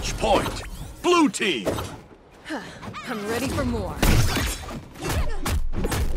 Match point! Blue team! I'm ready for more.